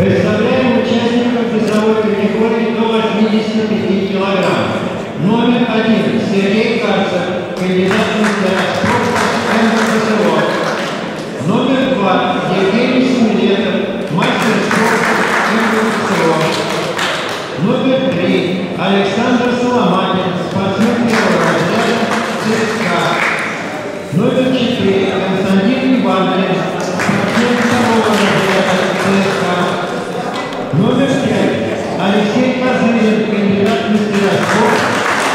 Представляем участников весовой категории до 85 килограмм. Номер 1 Сергей Карцев, кандидат в мастера спорта МФСО. Номер 2 Евгений Смилетов, мастер спорта МФСО. Номер 3 Александр Соломатин, спортсмен первого разряда ЦСКА. Номер 4 Константин Иванкин, спортсмен второго разряда ЦСКА. Номер 5 Алексей Козырин, кандидат в мастера спорта.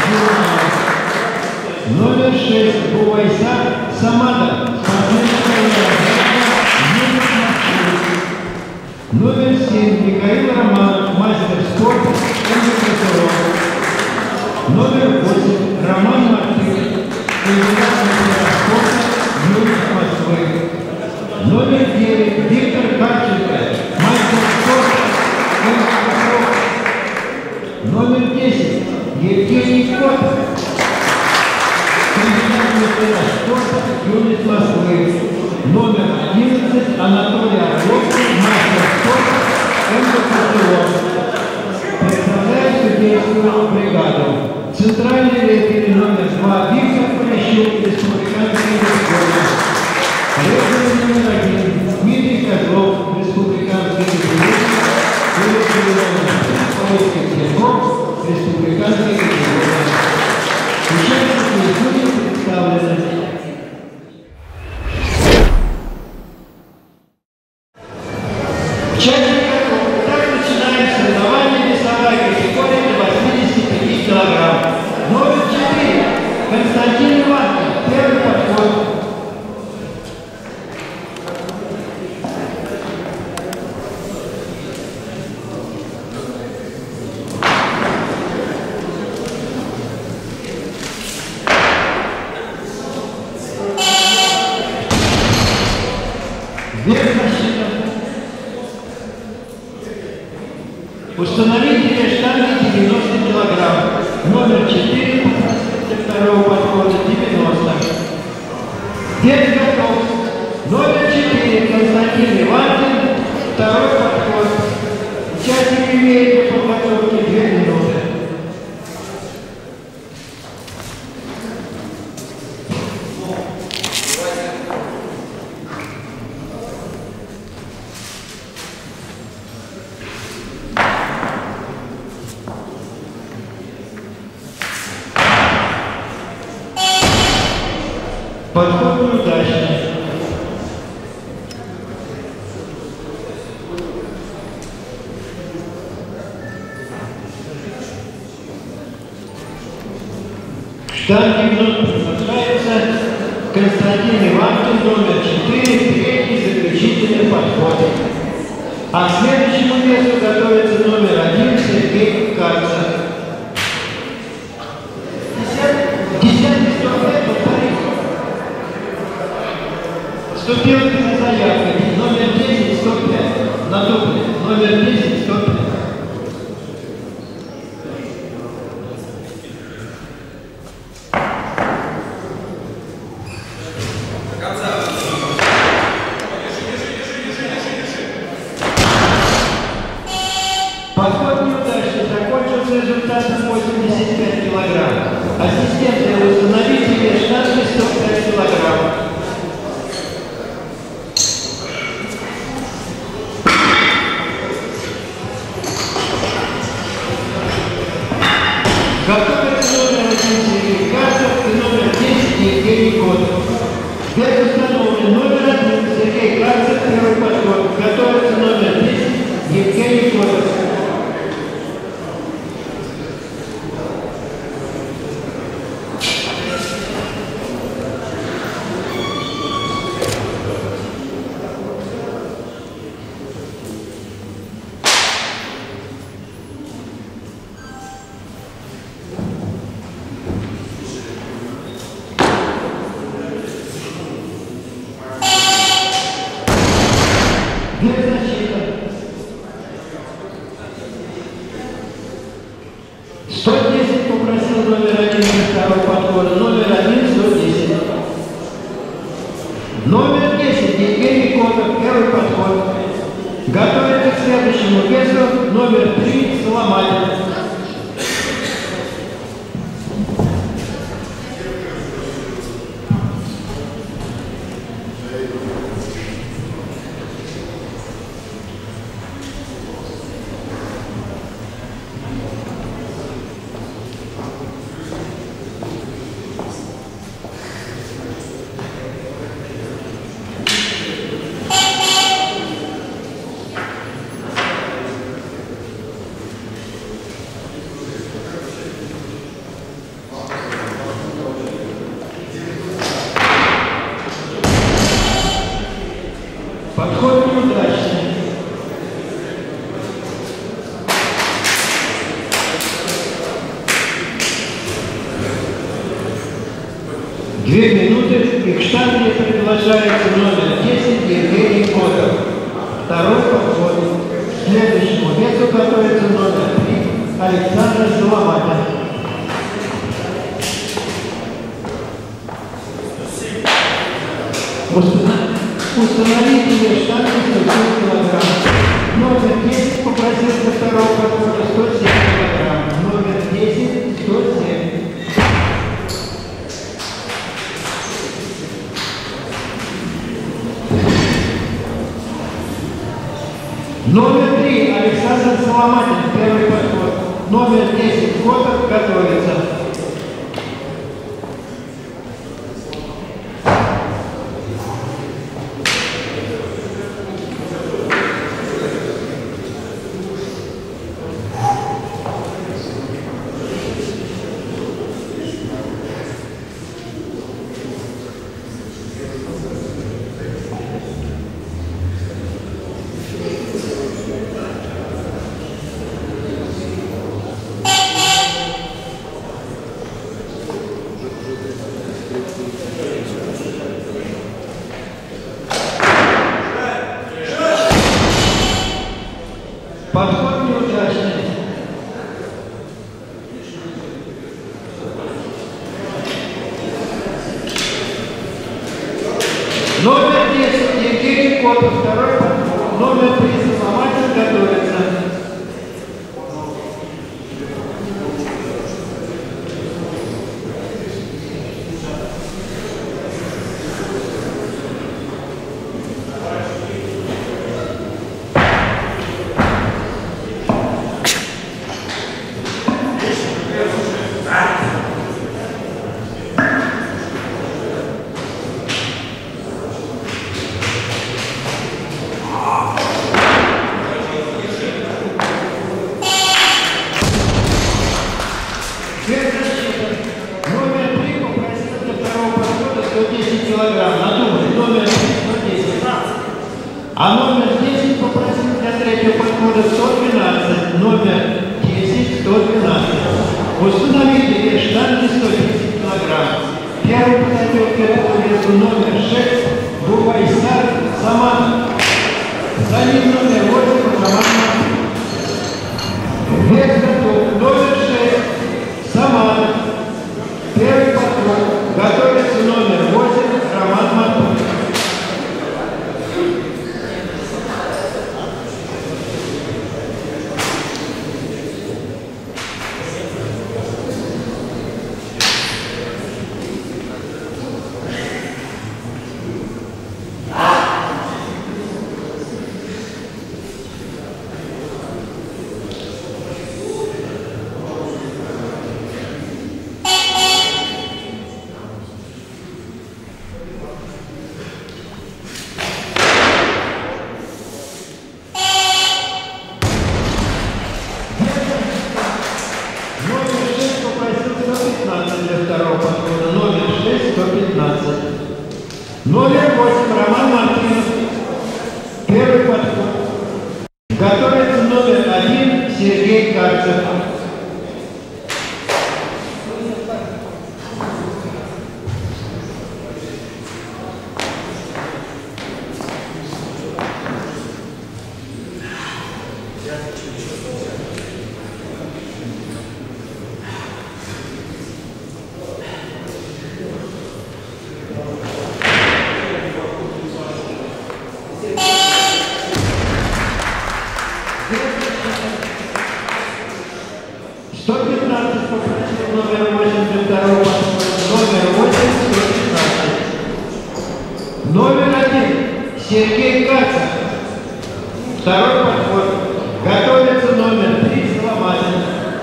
Номер 6 Бувайса Самада, спортсмен второго разряда. Номер 7 Михаил Романов, мастер спорта МФСО. Номер 8 Роман Мартынов, кандидат в мастера спорта юность Москвы. Номер 9 Виктор Харченко, мастер спорта МФСО. Номер 10 Евгений Котов, кандидат в мастера спорта юность Москвы. Номер 11 Анатолий Орловский, мастер спорта МФСО. Представляю судейскую бригаду. Центральный рефери номер 2 Виктор Полищук, республиканский рефери. Рефери номер 1 Дмитрий Козлов, республиканский рефери. Республиканский рефери. Участники судей представлены. Установители штанги 90 килограмм. Номер 4 второго подхода 90. Вес готов. Номер 4 Константин Иванкин, второй подход. Участник имеет по подготовке 2 минуты. Подход неудачный. Штанги вновь продолжается. Константин Иванкин, номер 4, третий заключительный подход. А к следующему весу готовится номер 1 Сергей Карцев. 10-й стоп-лет повторить. Вступил за заявкой номер 10 105 на дупле, номер 10 105. Подход неудачный, закончился результатом 85 килограмм. Ассистент для установителя штанги 105 килограмм. Готовится номер 1 Сергей Карцев и номер 10 Евгений Котов. Вес установлен. Номер 1 Сергей Карцев, первый подход. Готовится номер 10 Евгений Котов. дальнейшему весу номер 3 Соломатин. Подход неудачный. Две минуты, и к штанге приглашается номер 10 Евгений Котов. Второй подход. К следующему весу готовится номер 3 Александр Соломатин. Установите ее штанги 107 кг. Номер 10 попросился второго подхода 107 кг. Номер 10 107. Номер 3 Александр Соломатин, первый подход. Номер 10 Котов готовится. Подход неудачный. Номер 10 Евгений Котов, второй подход. Номер 3 Соломатин готовится. Номер 3 попросил для второго подхода 110 кг. Надумали, номер 3 110. А номер 10 попросил для третьего подхода 112. Номер 10 112. Установите вес штанги 110 кг. Первый подойдет к этому весу номер 6 Бувайсар Саман. За ним номер 8 Роман. Вес готов. Номер 6 Саман. Первый подход. Готовится номер 8 Роман Матуш. Для второго подхода номер 6 115. Номер 8 Роман Мартинов. Первый подход. Готовится номер 1 Сергей Карцев. номер 8 для второго подхода, номер 8, 115. Номер 1 Сергей Кацев. Второй подход. Готовится номер 3 Соломатин.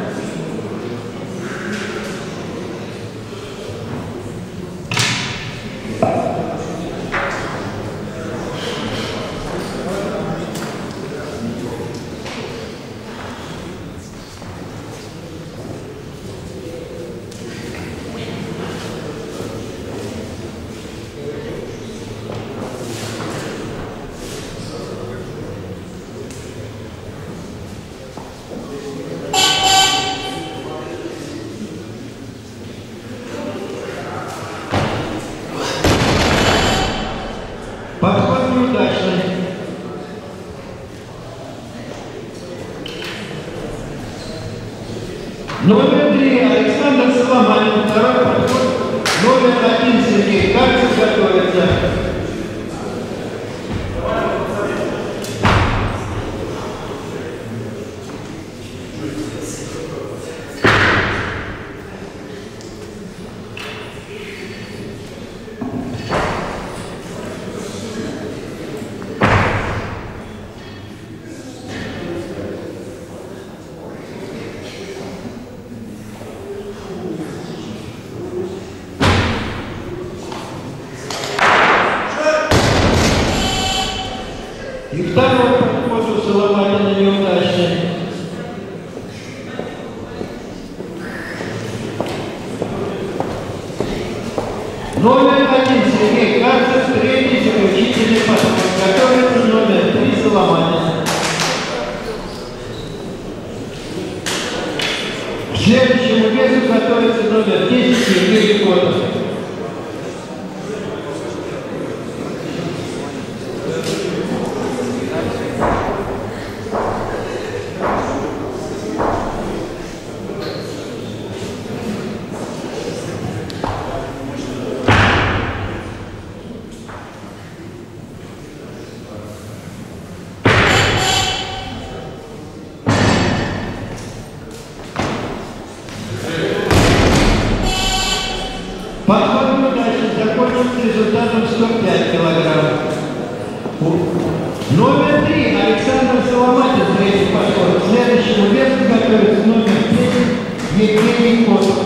Подход неудачный. Номер 3 Александр Соломатин. Второй подход. Номер 1 Сергей Кацев готовится. И второй подход у Соломатина неудачный. Номер 1 Сергей Кацев, третий заключительный подход. Готовится номер 3 Соломатин. К следующему весу готовится номер 10 Сергей Ликотов. Подход неудачный, закончился результатом 105 килограмм. Номер 3 Александр Соломатин, третий подход. К следующему весу готовится номер 10 Евгений Котов.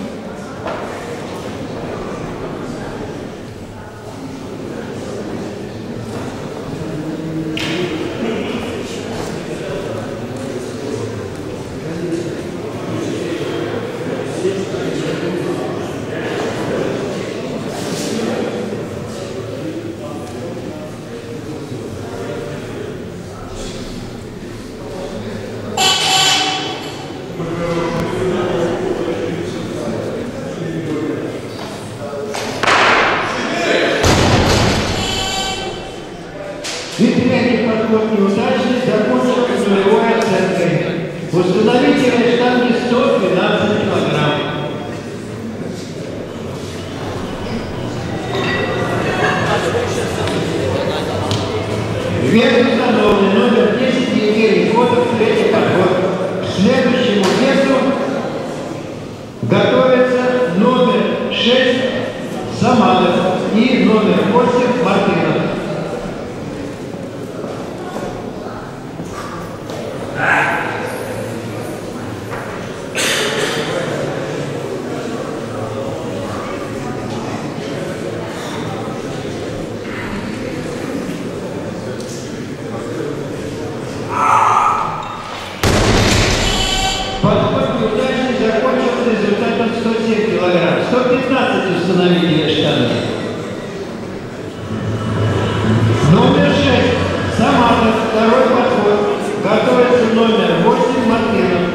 И третий подход неудачный, закончился нулевой оценкой. Установите штанги 112 килограмм. Вес установлен, номер 10 Евгений Котов, третий подход. К следующему весу готовится номер 6 Самадов и номер 8 Мартынов. Подход неудачный, закончился результатом 107 килограмм. 115 установили штанги. Номер 6 Саматов, второй подход. Готовится номер 8 Мартынов.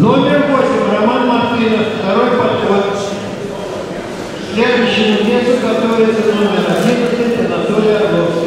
Номер 8 Роман Мартынов, второй подход. Следующему месту готовится номер 11 Анатолий Орловский.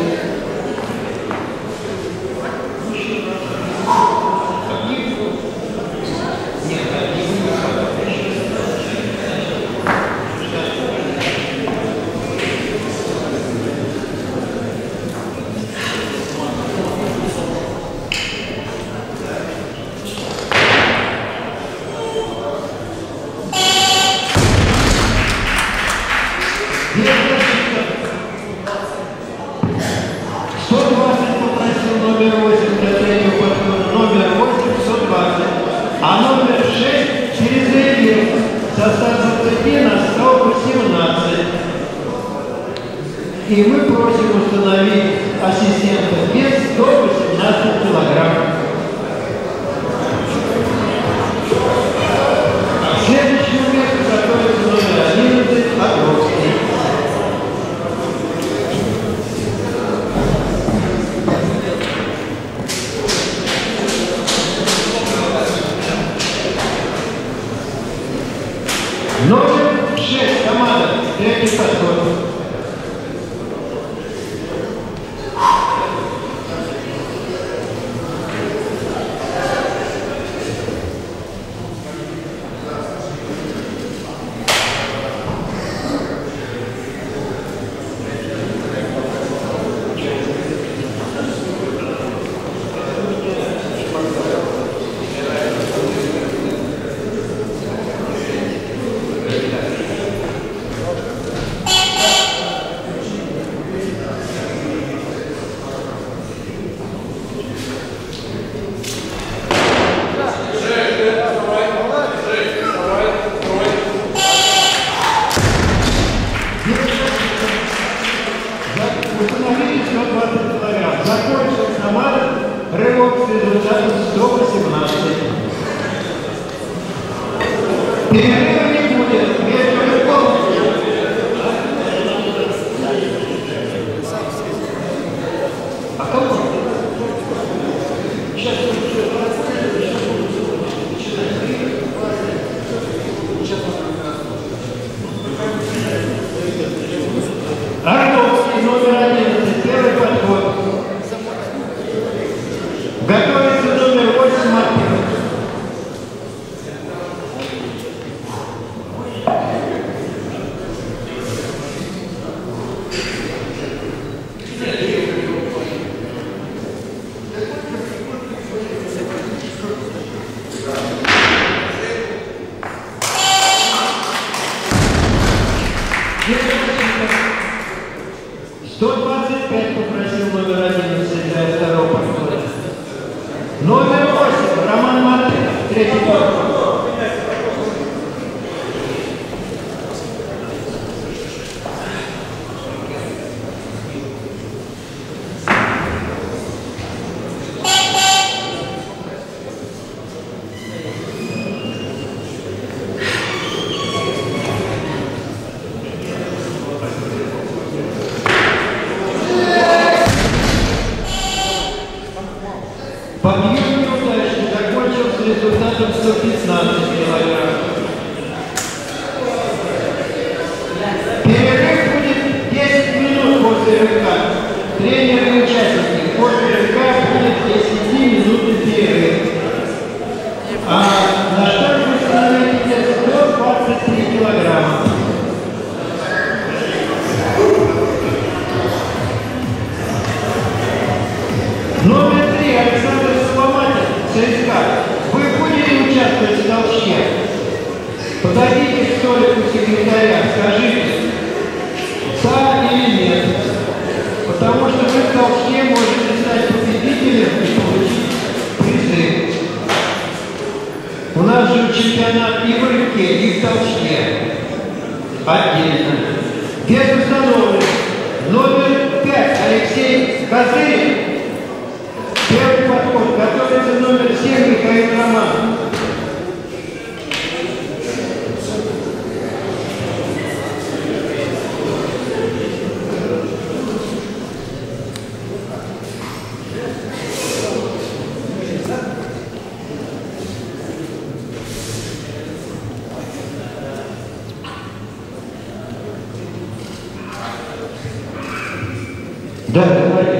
И мы просим установить ассистента вес до 18 килограмм. Следующему месту готовится номер 11 Орловский. Номер 6 команда, третий подход. Установили 120 килограмм. Закончилась команда. Рывок с результатом 118. Перерыва не будет. Между рывком. А кого? Сейчас. Орловский, номер 11, первый подход. Готовится номер 8 Мартынов. Попросил номер 11 для второго подхода. Номер 8 Роман Мартынов, третий подход. Подъем неудачный, закончился результатом 115 килограмм. Перерыв будет 10 минут после рывка. Тренер и участники. После рывка будет 10-минутный перерыв. А на старт вы установите 123 килограмма. Номер 3 Александр Соломатин, ЦСКА. Вы будете участвовать в толчке? Подойдите к столику секретаря, скажите, да или нет. Потому что вы в толчке можете стать победителем и получить призы. У нас же чемпионат и в рывке, и в толчке. Отдельно. Вес установлен. Номер 5 Алексей Козырев. Первый подход. Готовится номер 7 Михаил Роман. Да, говори.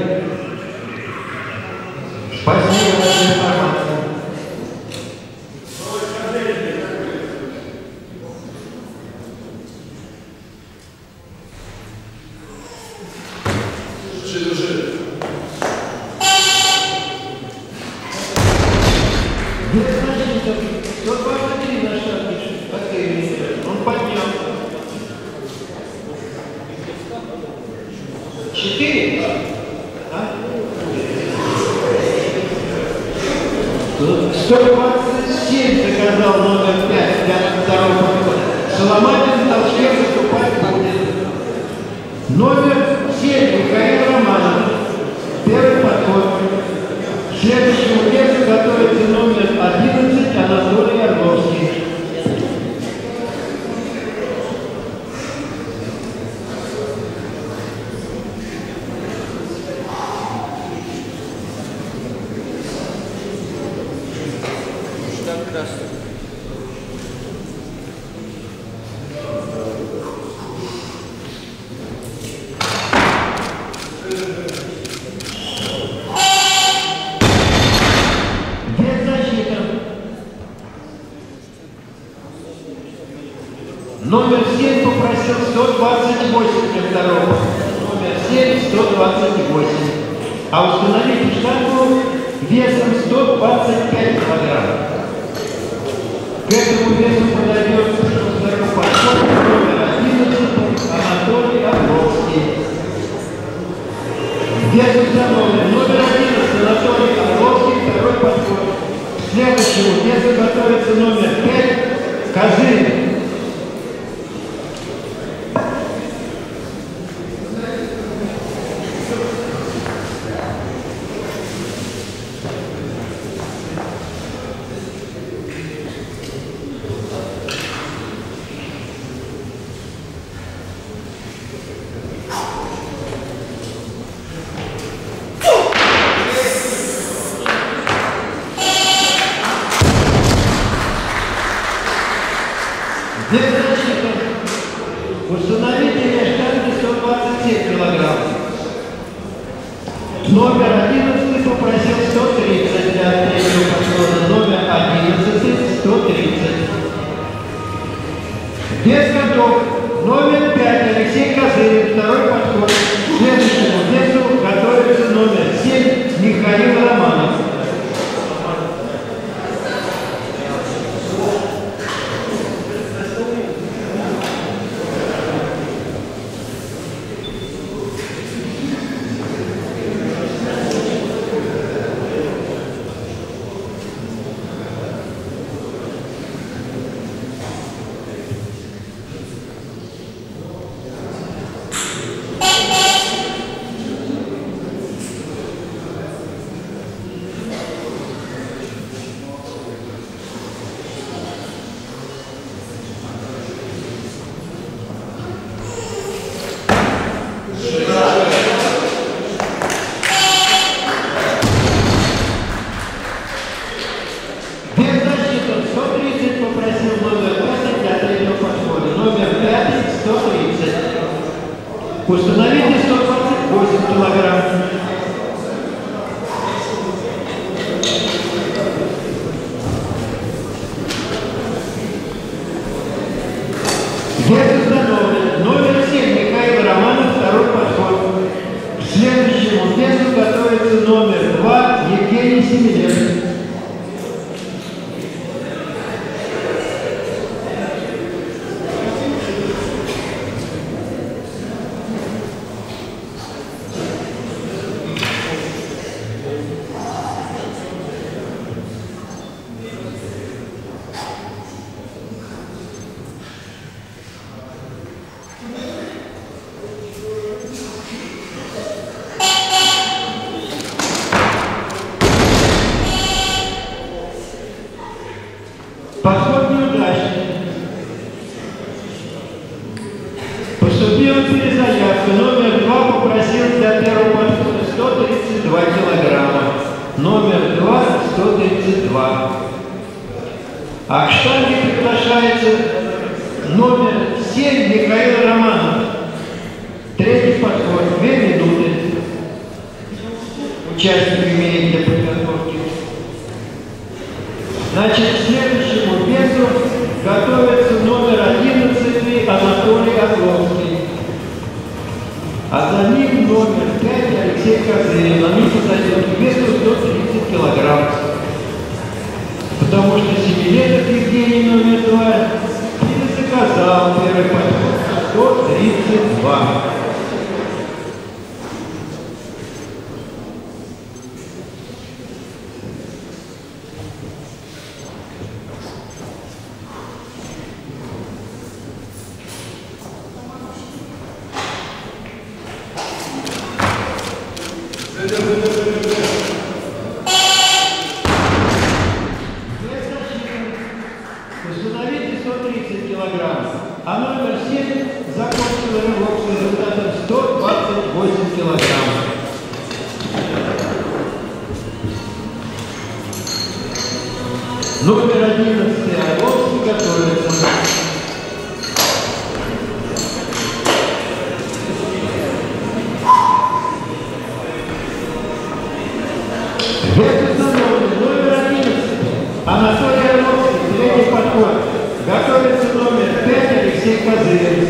Спасибо за информацию. Он поднял. 4? А? 127 заказал номер 5 для второго подхода. Соломатин Толчков выступать будет. Номер 7 Михаил Романов. Первый подход. К следующему весу готовится номер 11 Анатолий Орловский. Номер 7 попросил 128 для второго. Номер 7 128. А установить штангу весом 125 килограмм. К этому весу подойдет второй подход номер 11 Анатолий Орловский. Вес установлен. Номер 11 Анатолий Орловский, второй подход. К следующему весу готовится номер 5 Козырин. Установите штанги 127 килограмм. Номер 11 попросил 130 для третьего подхода. Номер 11 130. Вес готов. Номер 5 Алексей Козырин, второй подход. К следующему весу готовится номер 7 Михаил Романов. Установите 128 килограмм. Вес установлен. Номер 7 Михаил Романов, второй подход. К следующему весу готовится номер 2 Евгений Семенев. Подход неудачный. Поступила перезаявка. Номер 2 попросил для первого подхода 132 килограмма. Номер 2 132. А к штанге приглашается номер 7 Михаил Романов. Третий подход. 2 минуты. участник имеет для подготовки. Значит, к следующему весу готовится номер 11 Анатолий Орловский. А за ним номер 5 Алексей Козырин. Они подойдут к весу 130 килограмм. Потому что Семилетов Евгений номер 2 перезаказал первый подход 132. Установите 130 килограмм, а номер 7 закончил рывок с результатом 128 килограмм. Номер 11 Орловский готовится. Вес установлен. Номер 11 Анатолий Орловский, средний подход. Готовится номер 5 Алексей Козырин.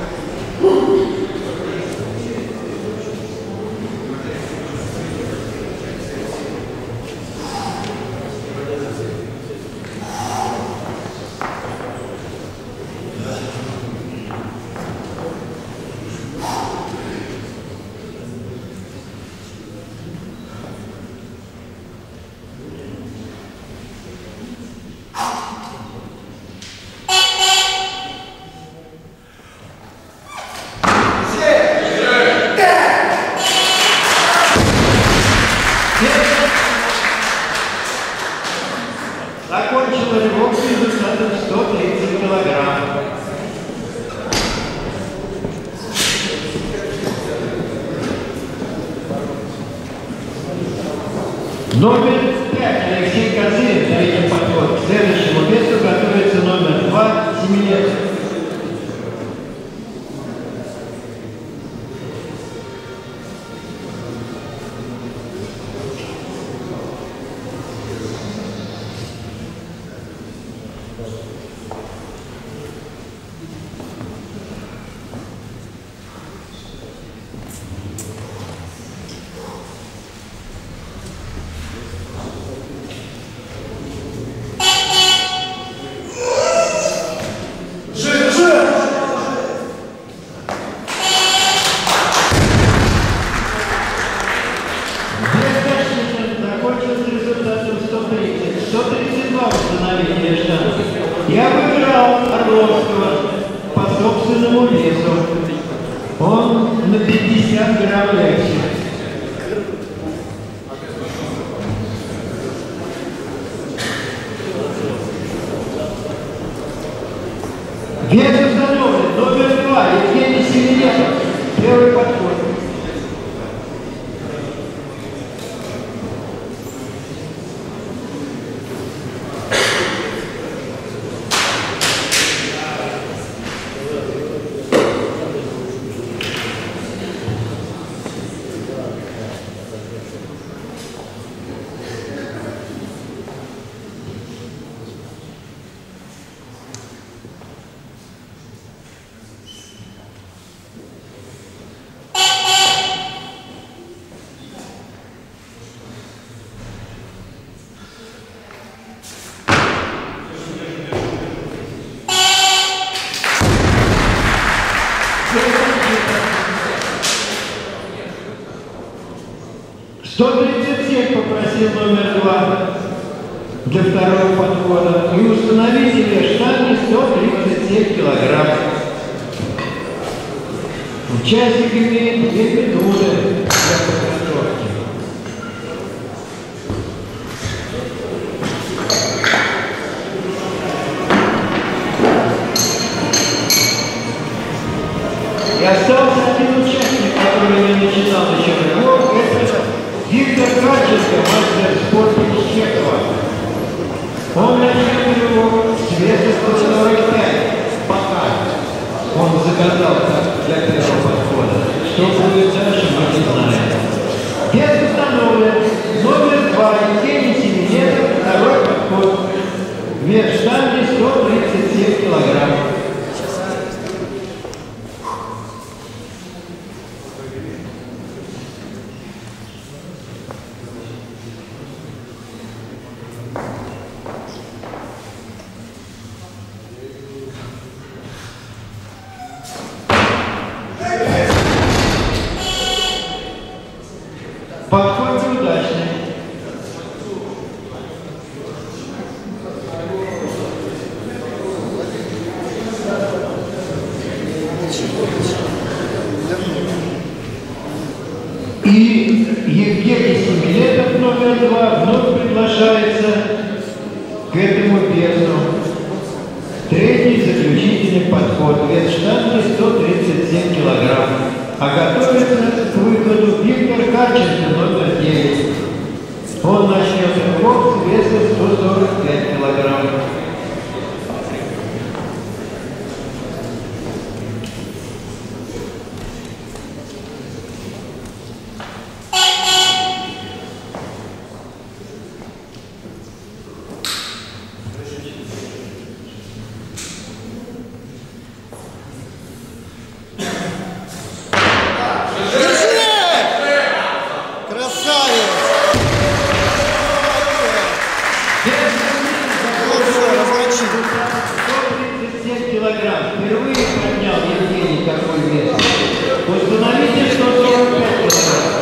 Закончил рывок с результатом 130 килограмм. Номер 5 Алексей Козырин, третий подход. К следующему весу готовится номер 2 Семилетов. Закончил с результатом 132 установили штанги. Я выбирал Орловского по собственному весу. Он на 50 грамм легче. Вес установлен. Номер 2 Евгений Семилетов. Первый подход. «137» попросил номер 2 для второго подхода. И установите вес штанги 137 килограмм. Участник имеет 2 минуты для подготовки. И остался один участник, который я начинал еще рывок. Это Виктор Каченко, мастер спорта из Чехова. Он начал рывок с веса 145. Пока он заказал для первого подхода. Что будет дальше, мы не знаем. Вес установлен. И Евгений Семилетов, номер 2, вновь приглашается к этому весу. Третий заключительный подход. Вес штанги 137 килограмм. А готовится к выходу Виктор Карченко, номер 9. Он начнет рывок с весом 145 килограмм. Впервые поднял Евгений такой вес. Установите 145 килограмм.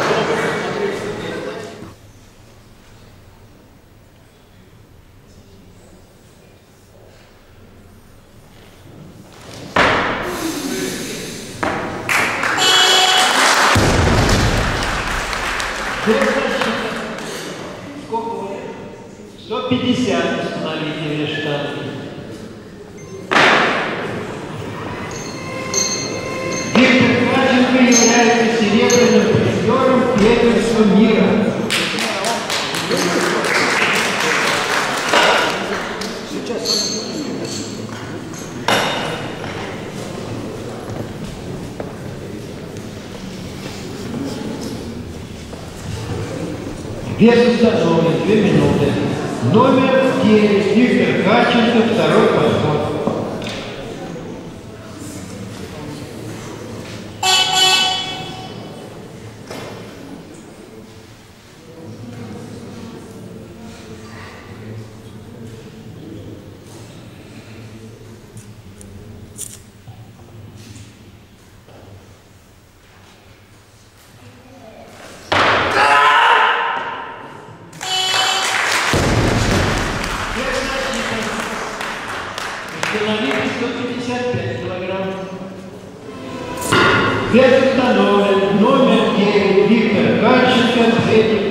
Сколько вы? 150 установите вес штанги. Является серебряным призером первенства мира. Вес установлен 2 минуты. Номер 9. Виктор Карченко, второй подход. Установите 155 килограмм. Вес установлен. Номер 9. Виктор Карченко, третий